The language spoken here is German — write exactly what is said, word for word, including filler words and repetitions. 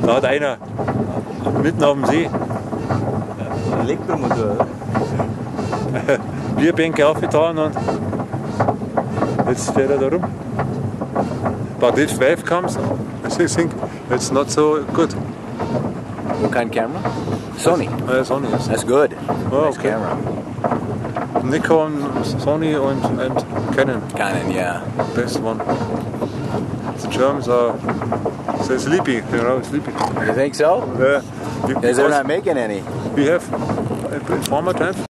Da hat einer mitten auf dem See Elektromotor. Bierbänke aufgetan und jetzt fährt er da rum. But if wave comes, I think it's not so good. What kind of camera? Sony. Uh, Sony is. That's good. Oh, Nice okay. camera. Nikon, Sony and, and Canon. Canon, yeah. Best one. The Germans are they're sleepy, you know, sleepy. You think so? Yeah. Because they're not making any. We have in former times